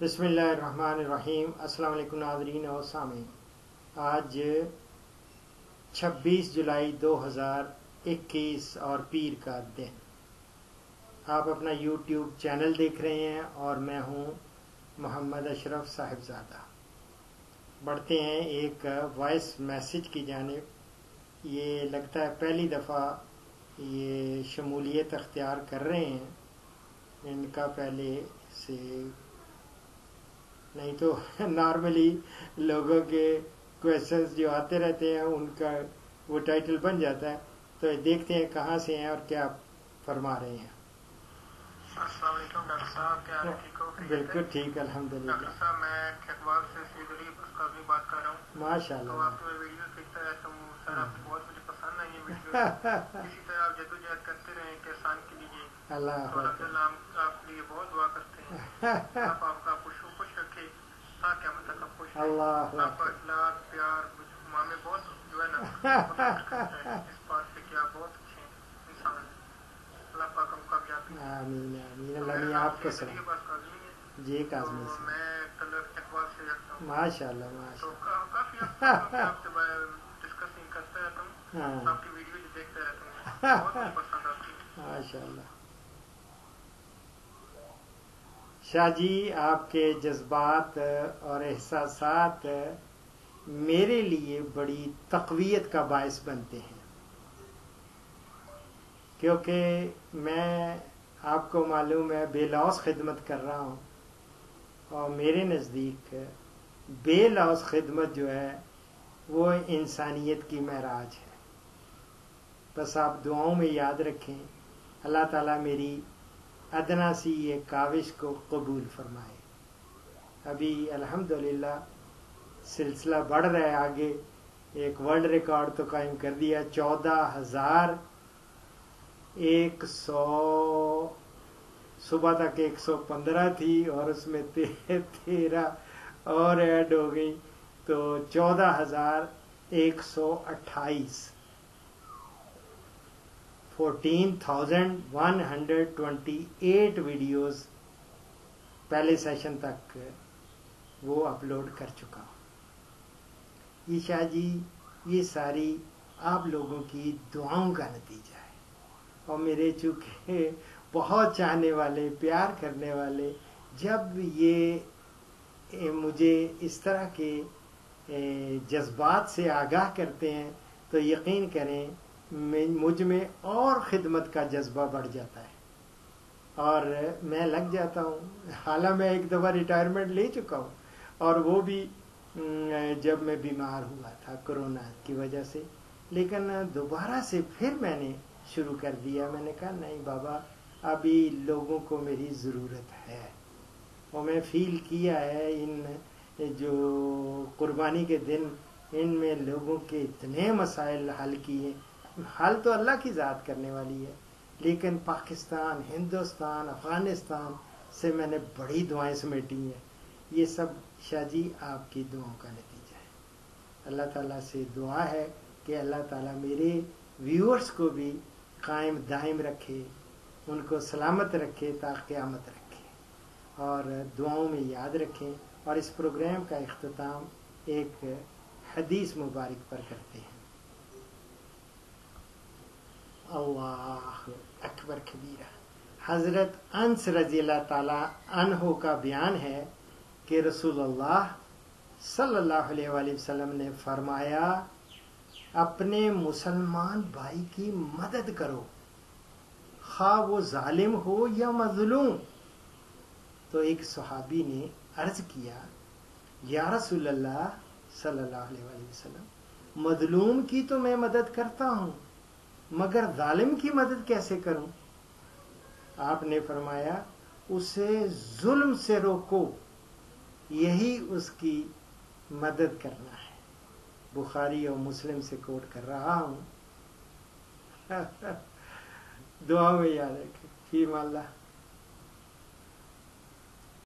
بسم اللہ الرحمن الرحیم۔ السلام علیکم ناظرین اور سامعین، آج 26 جولائی 2021 اور پیر کا دن۔ آپ اپنا یوٹیوب چینل دیکھ رہے ہیں اور میں ہوں محمد اشرف صاحبزادہ۔ بڑھتے ہیں ایک وائس میسج کی جانب۔ یہ لگتا ہے پہلی دفعہ یہ شمولیت اختیار کر رہے ہیں، ان کا پہلے سے نہیں تو نارملی لوگوں کے کویشچنز جو آتے رہتے ہیں ان کا وہ ٹائٹل بن جاتا ہے، تو دیکھتے ہیں کہاں سے ہیں اور کیا فرما رہے ہیں۔ السلام علیکم ڈاکٹر صاحب، کیا حال ہے؟ ٹھیک ہو؟ بالکل ٹھیک، الحمدللہ۔ ڈاکٹر صاحب میں اقبال سے سید علی استاذ بات کر رہا ہوں۔ ماشاء تو اللہ۔ آپ کی ویڈیو دیکھتا رہتا ہوں سر، آپ کی بہت مجھے پسند آئی ہیں ویڈیو۔ اسی طرح آپ جدوجہد کرتے رہیں کہ آسان کے لیے، اللہ تو الحمدللہ ہم آپ کے لیے بہت دعا کرتے ہیں۔ آپ کا خوش رکھے تا قیامت تک آپ خوش رہیں۔ اللہ آپ کا اخلاق پیار ماں میں بہت جو ہے نا اس بات پہ کہ آپ بہت اچھے ہیں انسان ہیں۔ اللہ پاک ہم کامیابی۔ آمین آمین۔ اللہ نے آپ کو سلام۔ جی کاظمی سے۔ میں طلب اقبال سے رکھتا ہوں۔ ماشاء اللہ ماشاء تو اللہ۔ کافی آپ سے ڈسکسنگ کرتا رہتا ہوں، آپ کی ویڈیو دیکھتا رہتا ہوں، بہت مجھے پسند آتی ہے۔ ماشاء اللہ۔ شاہ جی، آپ کے جذبات اور احساسات میرے لیے بڑی تقویت کا باعث بنتے ہیں، کیونکہ میں آپ کو معلوم ہے بے لوث خدمت کر رہا ہوں، اور میرے نزدیک بے لوث خدمت جو ہے وہ انسانیت کی معراج ہے۔ بس آپ دعاؤں میں یاد رکھیں، اللہ تعالیٰ میری ادنا سی یہ کاوش کو قبول فرمائے۔ ابھی الحمدللہ سلسلہ بڑھ رہا ہے آگے، ایک ورلڈ ریکارڈ تو قائم کر دیا، 14,100 صبح تک 115 تھی اور اس میں 13 اور ایڈ ہو گئی، تو 14,128 14,128 ویڈیوز پہلے سیشن تک وہ اپلوڈ کر چکا ہوں۔ یہ شاہ جی، یہ ساری آپ لوگوں کی دعاؤں کا نتیجہ ہے، اور میرے چونکہ بہت چاہنے والے، پیار کرنے والے جب یہ مجھے اس طرح کے جذبات سے آگاہ کرتے ہیں تو یقین کریں مجھ میں اور خدمت کا جذبہ بڑھ جاتا ہے، اور میں لگ جاتا ہوں۔ حالانکہ میں ایک دفعہ ریٹائرمنٹ لے چکا ہوں، اور وہ بھی جب میں بیمار ہوا تھا کرونا کی وجہ سے، لیکن دوبارہ سے پھر میں نے شروع کر دیا۔ میں نے کہا نہیں بابا، ابھی لوگوں کو میری ضرورت ہے، اور میں فیل کیا ہے ان جو قربانی کے دن ان میں لوگوں کے اتنے مسائل حل کیے۔ حل تو اللہ کی ذات کرنے والی ہے، لیکن پاکستان، ہندوستان، افغانستان سے میں نے بڑی دعائیں سمیٹی ہیں۔ یہ سب شاہ جی آپ کی دعاؤں کا نتیجہ ہے۔ اللہ تعالیٰ سے دعا ہے کہ اللہ تعالیٰ میرے ویورز کو بھی قائم دائم رکھے، ان کو سلامت رکھے تا قیامت رکھے، اور دعاؤں میں یاد رکھیں۔ اور اس پروگرام کا اختتام ایک حدیث مبارک پر کرتے ہیں۔ اللہ اکبر کبیرہ۔ حضرت انس رضی اللہ تعالی عنہ کا بیان ہے کہ رسول اللہ صلی اللہ علیہ وآلہ وسلم نے فرمایا، اپنے مسلمان بھائی کی مدد کرو، خواہ وہ ظالم ہو یا مظلوم۔ تو ایک صحابی نے عرض کیا، یا رسول اللہ صلی اللہ علیہ وآلہ وسلم، مظلوم کی تو میں مدد کرتا ہوں، مگر ظالم کی مدد کیسے کروں؟ آپ نے فرمایا، اسے ظلم سے روکو، یہی اس کی مدد کرنا ہے۔ بخاری اور مسلم سے کوٹ کر رہا ہوں۔ دعا میں یاد رکھیں، فی اللہ۔